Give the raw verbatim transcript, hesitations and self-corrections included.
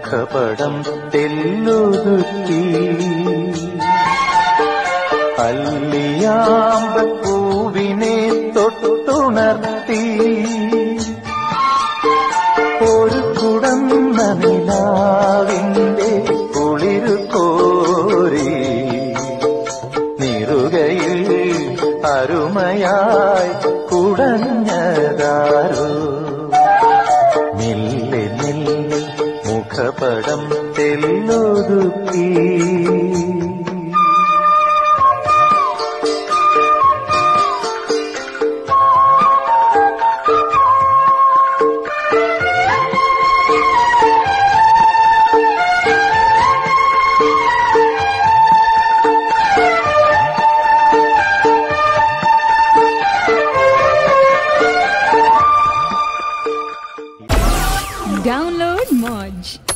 മുഖപടം തെല്ലൊതുക്കി അല്ലിയാമ്പൂവിനെ തൊട്ടുണർത്തി ഒരു കുടന്ന നിലാവിന്റെ കുളിരു കോരി നിറുകയിൽ അരുമയായി കുടഞ്ഞതാരോ മെല്ലെ മെല്ലെ മുഖപടം തെല്ലൊതുക്കി Download Moj.